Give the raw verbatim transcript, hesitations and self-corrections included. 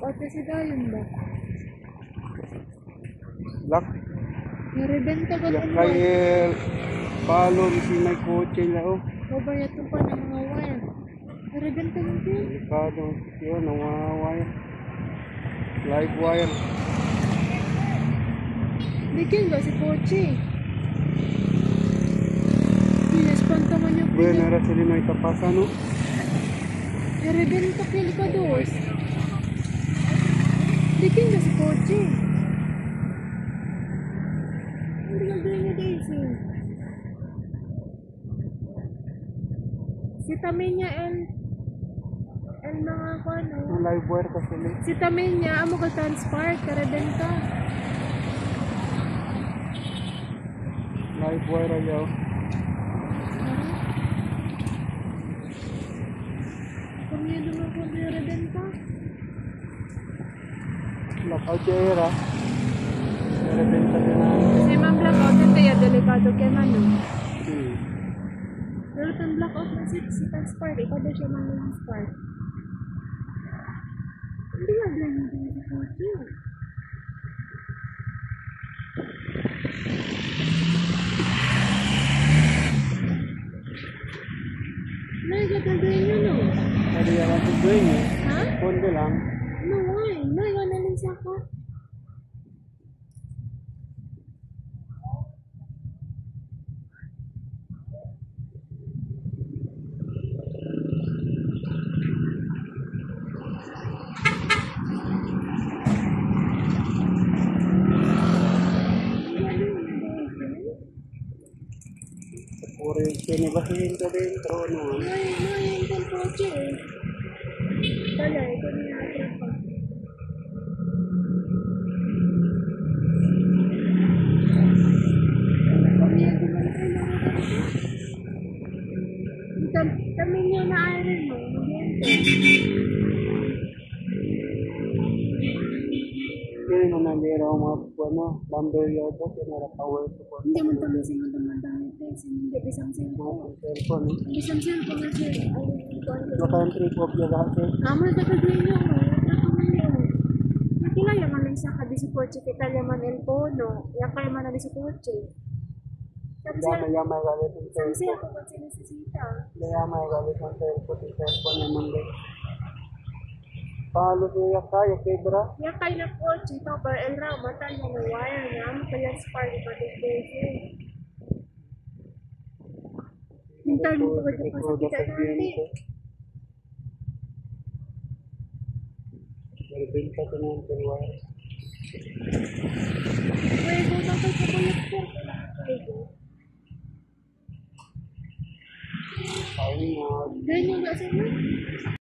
out kasi dayon ba? Black. Narebenta ka Ya doon ba? kay palo si may kotse na oh. O ba yato pa ng mga wire? Narebenta mo din? Delikado yun, ang mga wire. Live wire. Bikin ba si Pochi? Yes, pantaman yung Buwan na sila may tapasan no? narebenta kili ka dos. Bikin ba si Pochi? Hindi ka gawin niya Daisy. Si Taminya and and mga ko ano. Ang live wire kasi sila. Si Taminya, amo ka transport, narebenta. Live wire ayaw. Kami naman ko narebenta. Blackout siya era. Narebenta din na. Kasi mang blackout, ito ya delikado kay Manu. Hmm. Pero itong blackout na si, si transport, ikaw daw siya mang transport. Hindi nga lang yung din si Pochi. Nagagagawin nyo, no? Pwede yan ang tubuin eh. Ha? Pondo lang. No, why? Nagagaling siya ko. Puro yung sinibahin ka din. Pero ano nga. May, may yung Pochi eh. Wala, ito na natin pa. Kami niya na iron mo, Hindi mo nandira ang mga ano, number yata. Sinara power to po. hindi mo tama si mo tama tama ito. Hindi bisang cellphone. Cellphone eh. Bisang cellphone na siya. Naka-entry po siya lahat eh. Amo na kagawin niyo mo. Nakilala man lang sa kabi si Pochi kita yaman el pono. Yan kayo man na si Pochi. Sabi siya, Yama yama galit ang sabi siya cellphone. kung ba't sinisisita. Yama galit ang cellphone. Yung cellphone naman din. Palo siya kaya kay bra. Yan kayo na Pochi. Ito ba el raw mata niya na wire niya. Amo kaya spark pa din Pochi. Hintayin mo ba dyan kasi kita natin. Narebenta ko na ang wire. Pwede na kayo sa collector. Pwede. Ayun nga. Ganyan nga sa'yo.